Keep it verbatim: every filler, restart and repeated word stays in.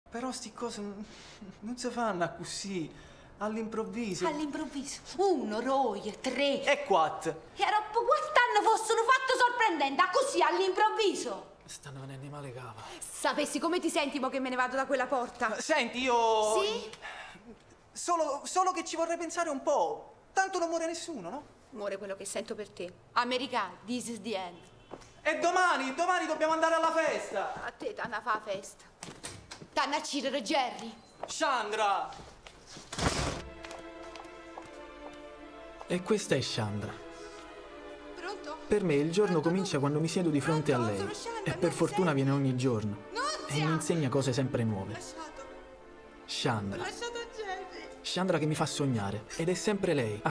Però sti cose non, non si fanno così, all'improvviso. All'improvviso. Uno, due, tre. E quattro. E era quatt'anni fossero fatto sorprendente, così all'improvviso. Stanno venendo male cava. Sapessi come ti senti mo che me ne vado da quella porta? Senti, io... Sì? Solo, solo che ci vorrei pensare un po'. Tanto non muore nessuno, no? Muore quello che sento per te. Americano, this is the end. E domani, domani dobbiamo andare alla festa. A te t'hanno fa festa. T'hanno a Cirere Jerry. Chandra! E questa è Chandra. Pronto? Per me il giorno comincia quando mi siedo di fronte a lei. E per fortuna viene ogni giorno. E mi insegna cose sempre nuove. Chandra. Chandra che mi fa sognare. Ed è sempre lei.